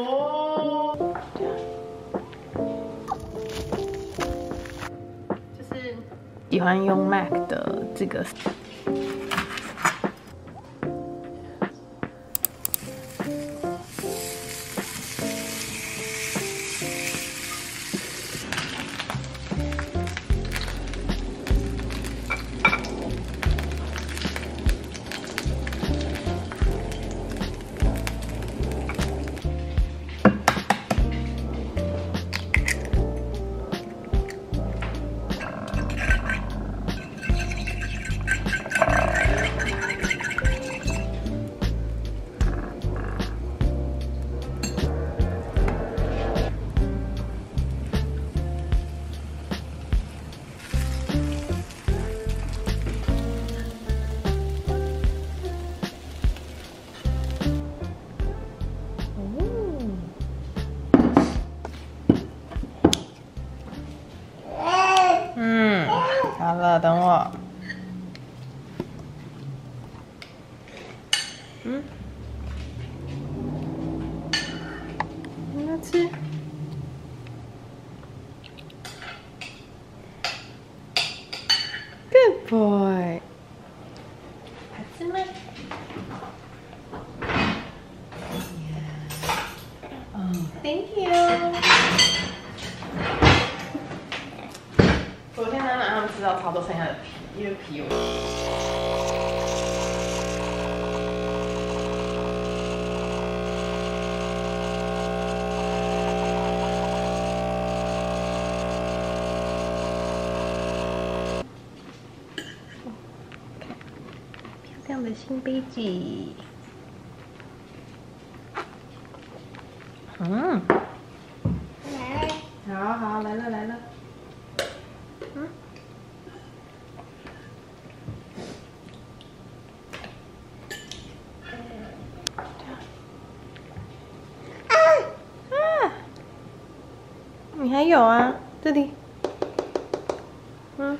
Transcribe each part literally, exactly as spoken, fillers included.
哦，就是喜欢用 Mac 的这个。 好了，等我。嗯，你要吃？Good boy。还吃吗？哦 ，Thank you。 昨天呢，让他们吃到超多剩下的皮，因为皮我。漂亮的新杯子。嗯。好好，来了来了。 嗯，啊啊！你还有啊，这里，嗯，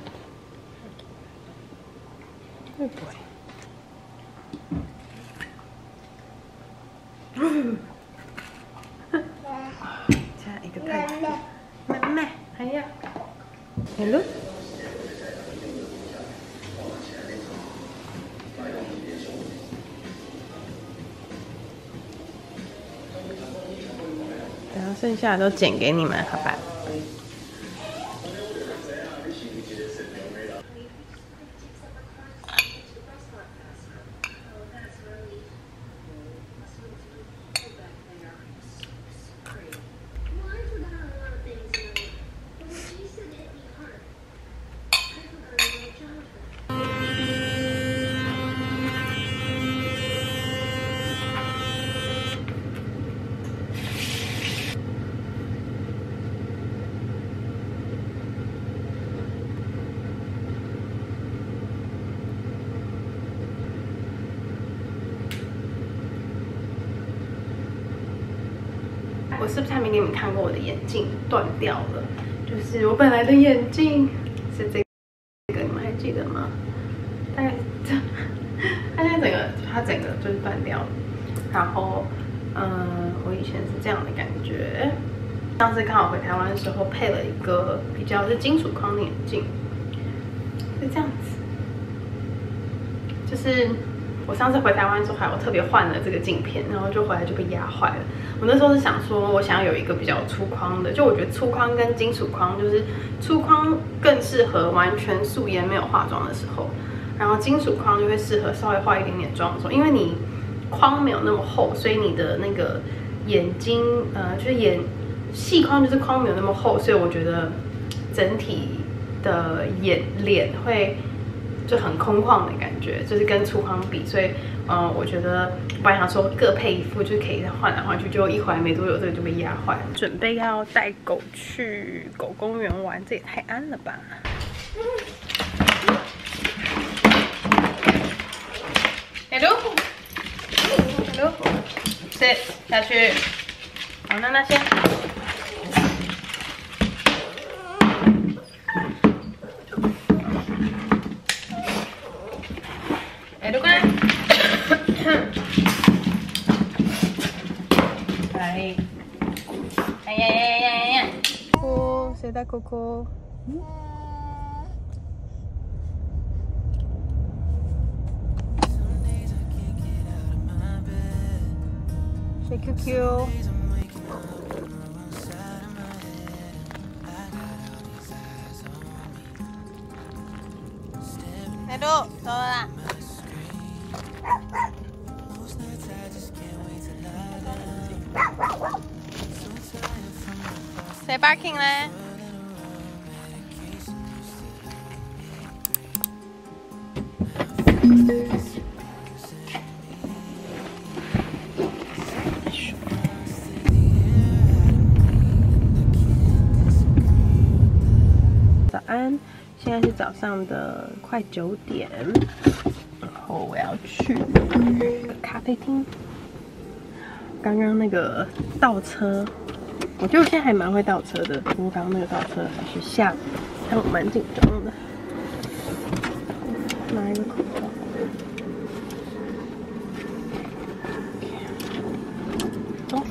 会不会？嗯，加一个太子，妹妹，还要。 Hello。然后剩下的都剪给你们，好吧？我是不是还没给你们看过我的眼镜断掉了？就是我本来的眼镜是这个，你们还记得吗？大概这，它现在整个它整个就是断掉了。然后，嗯，我以前是这样的感觉。上次刚好回台湾的时候配了一个比较是金属框的眼镜，是这样子。就是我上次回台湾的时候还有特别换了这个镜片，然后就回来就被压坏了。 我那时候是想说，我想要有一个比较粗框的，就我觉得粗框跟金属框，就是粗框更适合完全素颜没有化妆的时候，然后金属框就会适合稍微化一点点妆的时候，因为你框没有那么厚，所以你的那个眼睛，呃，就是眼细框就是框没有那么厚，所以我觉得整体的眼脸会就很空旷的感觉，就是跟粗框比，所以。 嗯，我觉得我本来想说各配一副就可以换来换去，结果一回来没多久这个就被压坏了。准备要带狗去狗公园玩，这也太安了吧！哎呦，哎呦 ，sit 下去。好，娜娜先。哎，过来。来。 哎呀呀呀呀呀！哭，谁在哭哭？嗯。谁 Q Q？ 海陆，走了啦。谁 barking 嘞？早安，现在是早上的快九点，然后我要去咖啡厅。刚刚那个倒车。 我觉得我现在还蛮会倒车的，不过刚刚那个倒车还是下，让我蛮紧张的。拿一个口罩。走。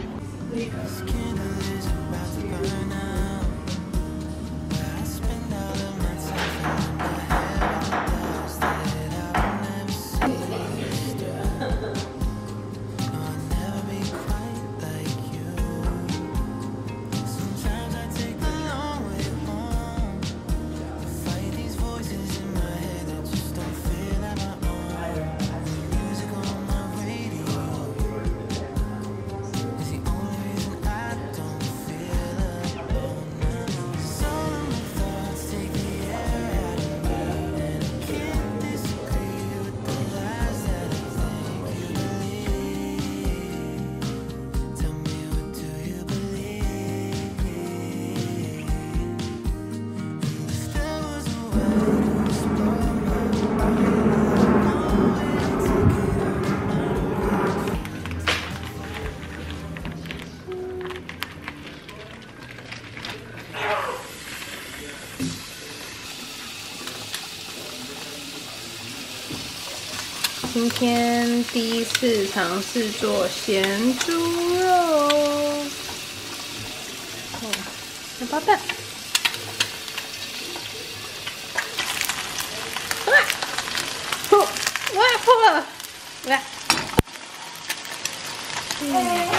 今天第一次尝试做咸猪肉，哦，荷包蛋，哇，破，哇破了，来，嗯。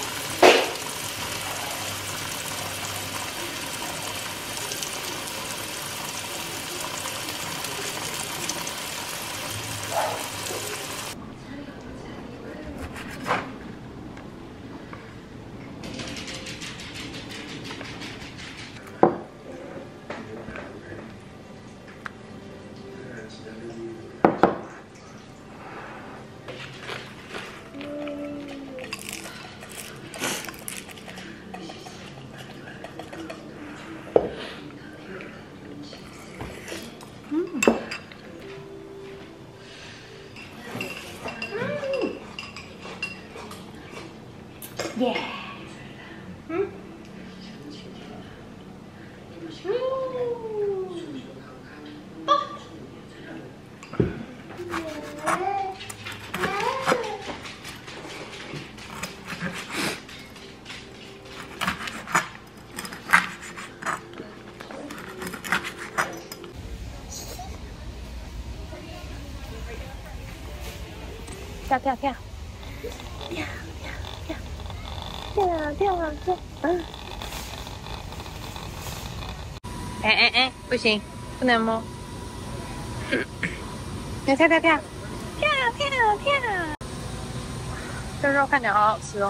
耶，嗯，嗯，哦，跳跳跳，跳跳跳。 跳跳跳，嗯，哎哎哎，不行，不能摸。跳跳跳跳，跳跳跳，这肉看起来好好吃哦。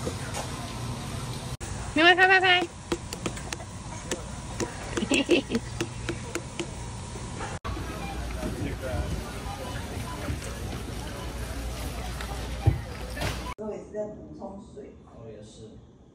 你们拍拍拍。嘿嘿嘿。 我也是在补充水。 我也是。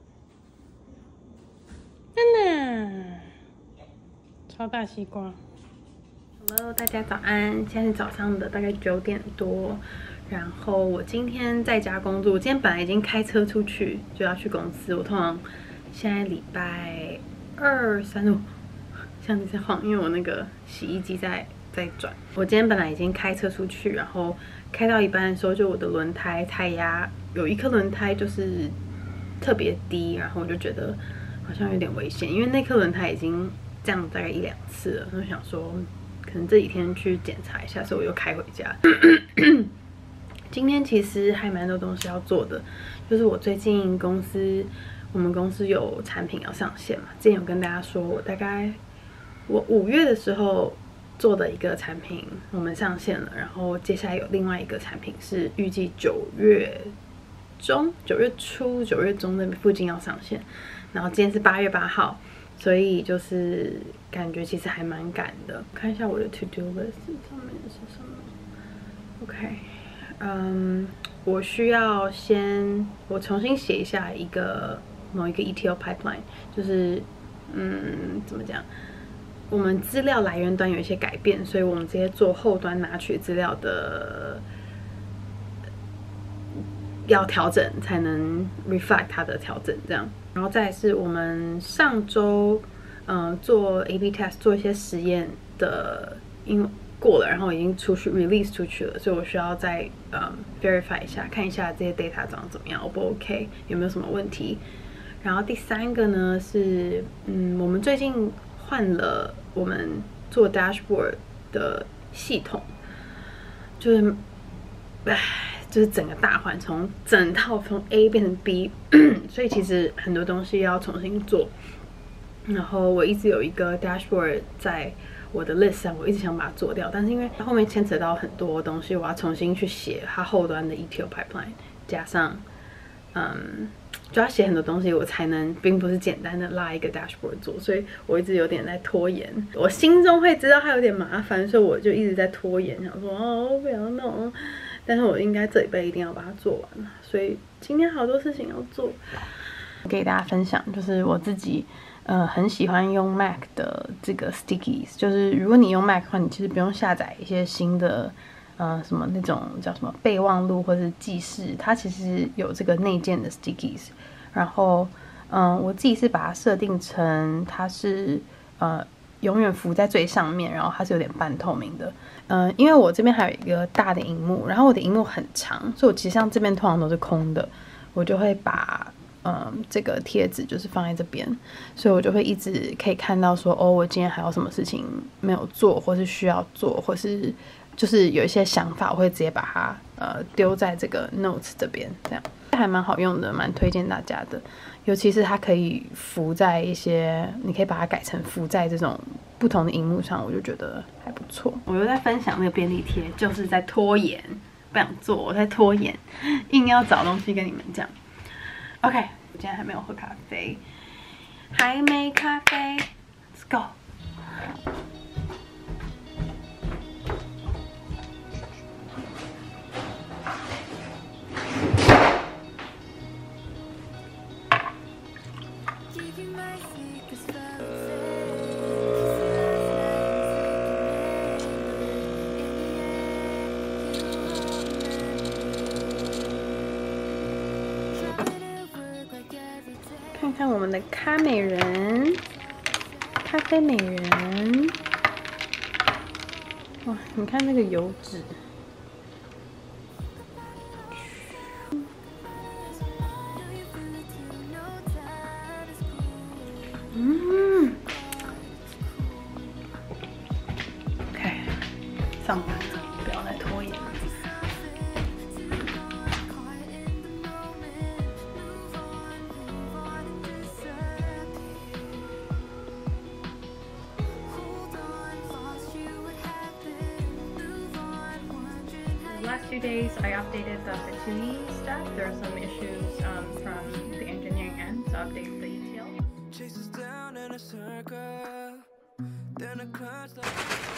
真的，超大西瓜。Hello， 大家早安！现在是早上的大概九点多。然后我今天在家工作，我今天本来已经开车出去就要去公司。我通常现在礼拜二、三、五，相机在晃，因为我那个洗衣机在在转。我今天本来已经开车出去，然后开到一半的时候，就我的轮胎胎压有一颗轮胎就是特别低，然后我就觉得好像有点危险，因为内克轮胎已经这样大概一两次了，我就想说可能这几天去检查一下，所以我又开回家。今天其实还蛮多东西要做的，就是我最近公司我们公司有产品要上线嘛，之前有跟大家说我大概我五月的时候做的一个产品我们上线了，然后接下来有另外一个产品是预计九月中、九月初、九月中那附近要上线，然后今天是八月八号，所以就是感觉其实还蛮赶的。看一下我的 to do list 上面是什么 ？OK， 嗯，我需要先我重新写一下一个某一个 E T L pipeline， 就是嗯怎么讲？我们资料来源端有一些改变，所以我们直接做后端拿取资料的要调整，才能 reflect 它的调整这样。然后再来是我们上周嗯、呃、做 A B test 做一些实验的，因为过了，然后已经出去 release 出去了，所以我需要再嗯 verify 一下，看一下这些 data 长得怎么样 ，O 不 OK， 有没有什么问题。然后第三个呢是嗯我们最近换了我们做 dashboard 的系统，就是唉，就是整个大换，从整套从 A 变成 B， 所以其实很多东西要重新做。然后我一直有一个 dashboard 在我的 list 上，我一直想把它做掉，但是因为后面牵扯到很多东西，我要重新去写它后端的 E T L pipeline， 加上嗯。就要写很多东西，我才能，并不是简单的拉一个 dashboard 做，所以我一直有点在拖延。我心中会知道它有点麻烦，所以我就一直在拖延，想说哦不要弄，但是我应该这礼拜一定要把它做完了。所以今天好多事情要做，给大家分享，就是我自己呃很喜欢用 Mac 的这个 stickies， 就是如果你用 Mac 的话，你其实不用下载一些新的。呃，什么那种叫什么备忘录或者是记事，它其实有这个内建的 stickies。然后，嗯、呃，我自己是把它设定成它是呃永远浮在最上面，然后它是有点半透明的。嗯、呃，因为我这边还有一个大的荧幕，然后我的荧幕很长，所以我其实像这边通常都是空的，我就会把嗯这个贴纸就是放在这边，所以我就会一直可以看到说，哦，我今天还有什么事情没有做，或是需要做，或是就是有一些想法，我会直接把它呃丢在这个 notes 这边，这样还蛮好用的，蛮推荐大家的。尤其是它可以浮在一些，你可以把它改成浮在这种不同的荧幕上，我就觉得还不错。我又在分享那个便利贴，就是在拖延，不想做，我在拖延，硬要找东西跟你们讲。OK， 我今天还没有喝咖啡，还没咖啡 ，Let's go。看看我们的咖美人，咖啡美人，哇！你看那个油脂，嗯 ，OK， 上班了，不要再拖延了。Last two days, I updated the tuning stuff. There are some issues um, from the engineering end, so I updated the E T L. Chases down in a circle, then a clutch like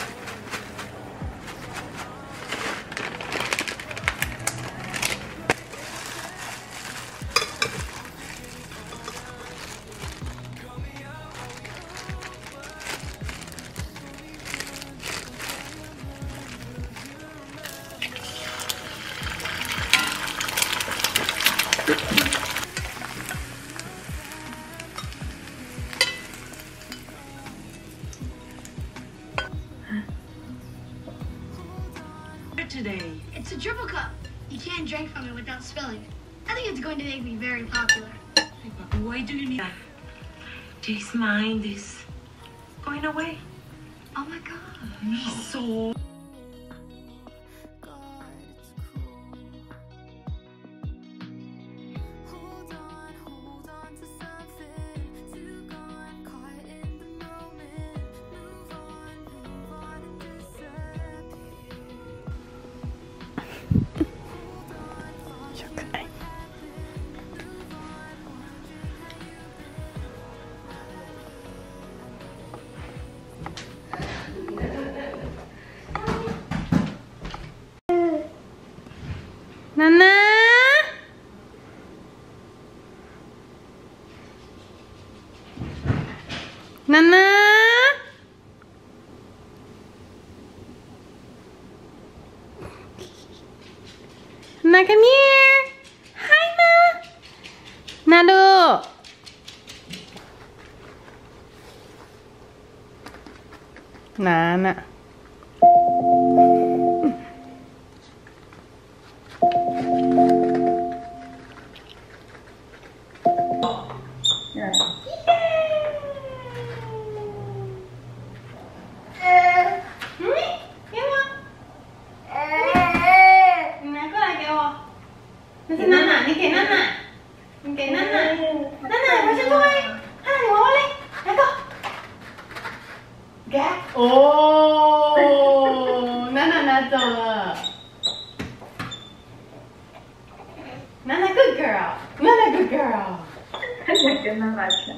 today. It's a triple cup. You can't drink from it without spilling. I think it's going to make me very popular. Why do you need that? Jake's mind is going away. Oh my god. He's so... 娜娜，娜娜，娜 come here， hi 嘛，娜露，娜娜。那是娜娜，你给娜娜，你给娜娜，娜娜，我先过来，娜娜，你娃娃嘞，来个，给，哦，娜娜拿走了，娜娜 good girl， 娜娜 good girl， 他想跟娜娜抢，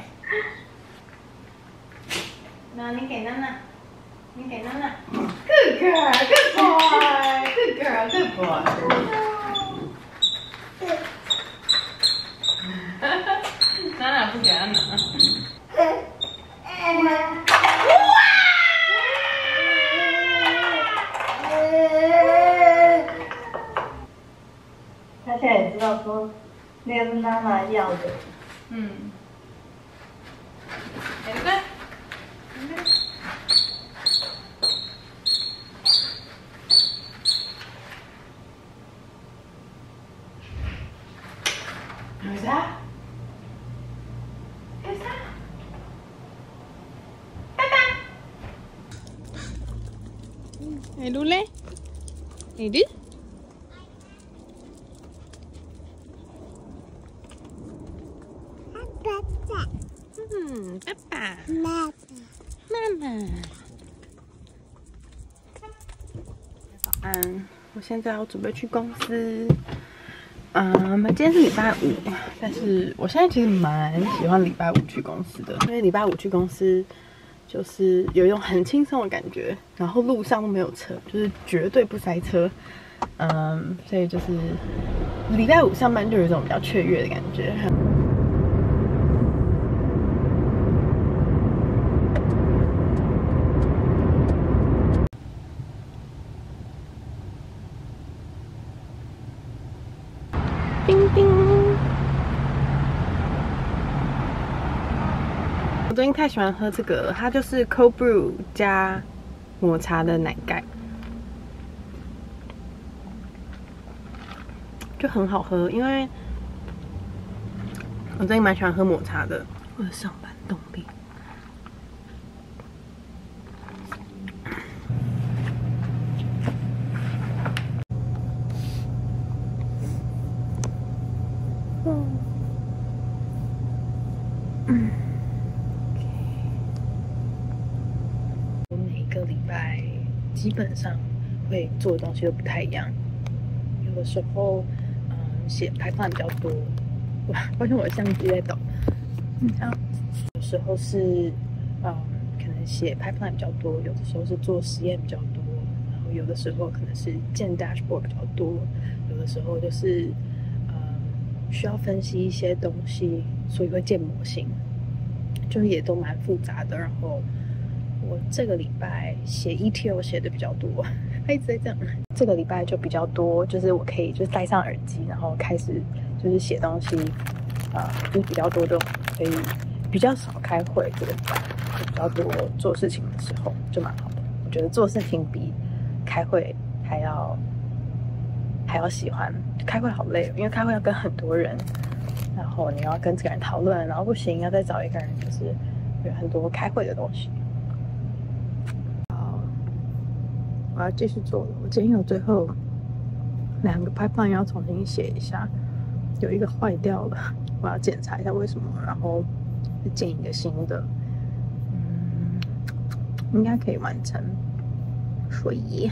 那你给娜娜，你给娜娜 ，good girl，good boy，good girl，good boy。娜娜不给他拿。 他现在也知道说那个是娜娜要的。 嗯。来个。有啥？有啥？拜拜。哎，露嘞？哎，露？爸爸。嗯，爸爸。妈妈。妈妈。早安，我现在要准备去公司。嗯，今天是礼拜五，但是我现在其实蛮喜欢礼拜五去公司的，因为礼拜五去公司就是有一种很轻松的感觉，然后路上都没有车，就是绝对不塞车。嗯，所以就是礼拜五上班就有一种比较雀跃的感觉。叮叮！我最近太喜欢喝这个了，它就是 cold brew 加抹茶的奶盖，就很好喝。因为我最近蛮喜欢喝抹茶的，我的上班动力。嗯，我每一个礼拜基本上会做的东西都不太一样。有的时候，嗯，写排版比较多。我发现我的相机在抖。像有时候是，嗯，可能写排版比较多；有的时候是做实验比较多；然后有的时候可能是建 dashboard 比较多；有的时候就是，嗯，需要分析一些东西，所以会建模型。就也都蛮复杂的，然后我这个礼拜写 E T L 写的比较多，他一直在这样。这个礼拜就比较多，就是我可以就是戴上耳机，然后开始就是写东西，啊、呃，就是比较多这种，所以比较少开会。这个礼拜就比较多做事情的时候，就蛮好的。我觉得做事情比开会还要还要喜欢。开会好累，因为开会要跟很多人， 然后你要跟这个人讨论，然后不行要再找一个人，就是有很多开会的东西。好，我要继续做了。我今天有最后两个 pipeline 要重新写一下，有一个坏掉了，我要检查一下为什么，然后建一个新的，嗯，应该可以完成。所以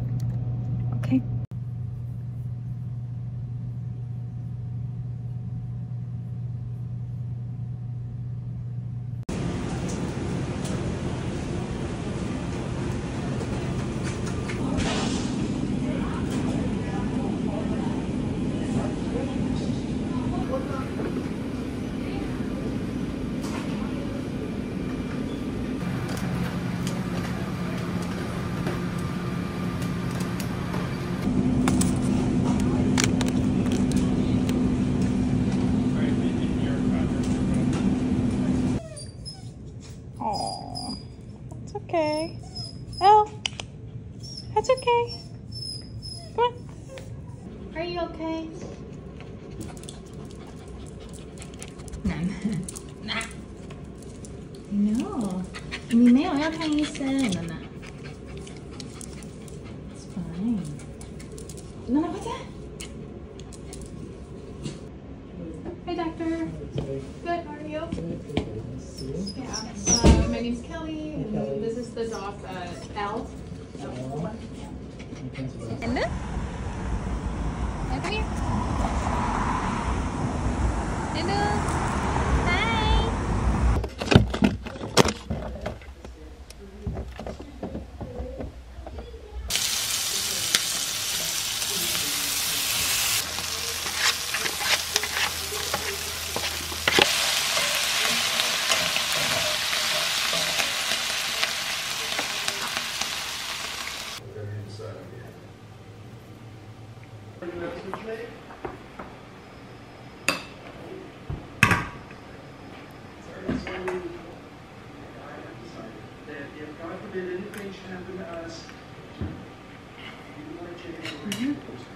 ，OK。Oh, that's okay. Oh, that's okay. Come on. Are you okay? 男男 No， 你没有要看医生，楠楠。It's fine. 楠楠，快点。Hey, doctor. Good. How are you? Yeah. Uh, my name's Kelly, and this is the dog, uh, Al. And then? Now come here. Hello. Hi. God forbid anything should happen to us. You want to change over Mm-hmm.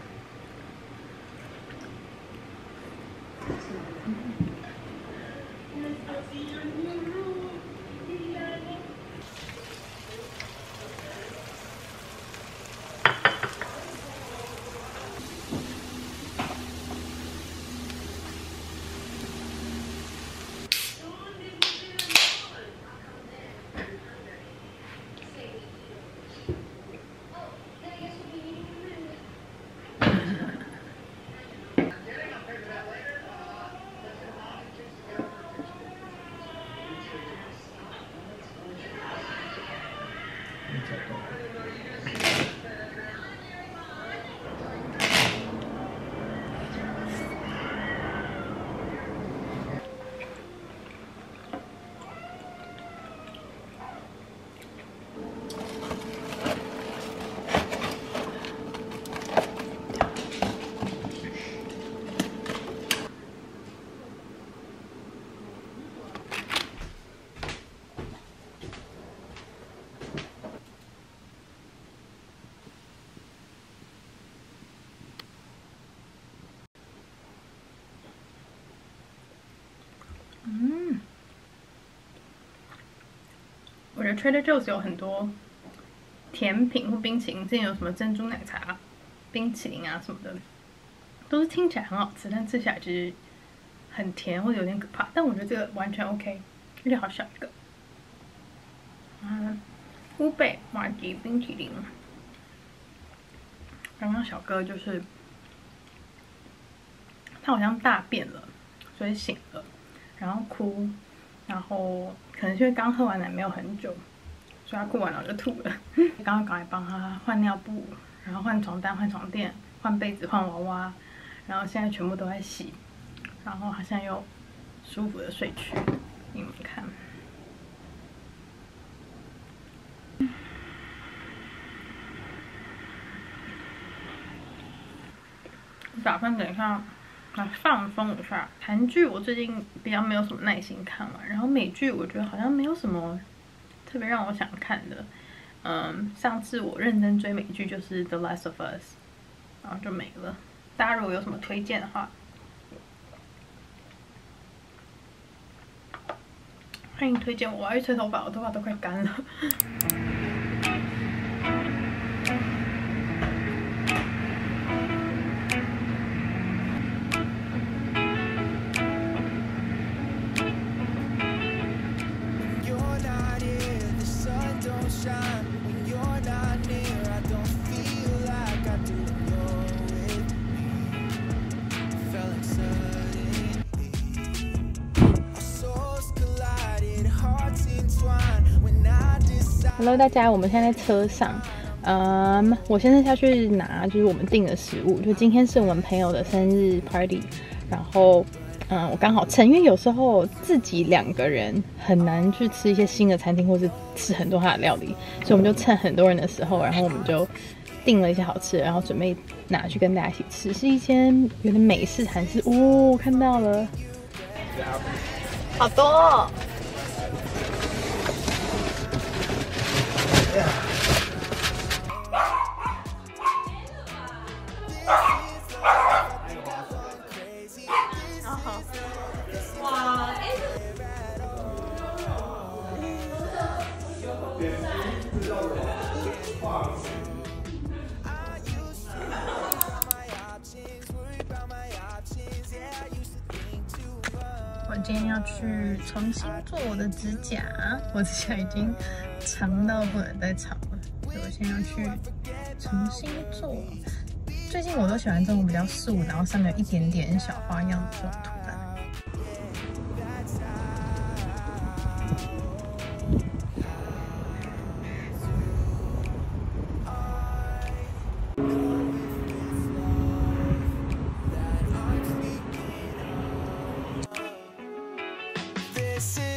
Mm. 我觉得 Trader Joe's 有很多甜品或冰淇淋，之前有什么珍珠奶茶、冰淇淋啊什么的，都是听起来很好吃，但吃起来其实很甜或者有点可怕。但我觉得这个完全 OK， 而且好小一个。嗯，乌贝马吉冰淇淋。刚刚小哥就是他好像大便了，所以醒了，然后哭，然后可能是因为刚喝完奶没有很久，所以他哭完了就吐了。刚刚赶快帮他换尿布，然后换床单、换床垫、换被子、换娃娃，然后现在全部都在洗，然后他现在又舒服的睡去，你们看。我打算等一下来放松一下。韩剧我最近比较没有什么耐心看完，然后美剧我觉得好像没有什么特别让我想看的。嗯，上次我认真追美剧就是《The Last of Us》，然后就没了。大家如果有什么推荐的话， 欢迎推荐我，我要去吹头发，我头发都快干了。Hello， 大家，我们现在在车上。嗯，我现在下去拿就是我们订的食物，就今天是我们朋友的生日 party， 然后嗯，我刚好趁，因为有时候自己两个人很难去吃一些新的餐厅，或是吃很多他的料理，所以我们就趁很多人的时候，然后我们就订了一些好吃的，然后准备拿去跟大家一起吃。是一间有点美式韩式，哦，看到了，好多哦。我今天要去重新做我的指甲，我指甲已经长到不能再长了，所以我现在要去重新做。最近我都喜欢这种比较素，然后上面有一点点小花样的这种图案。 This is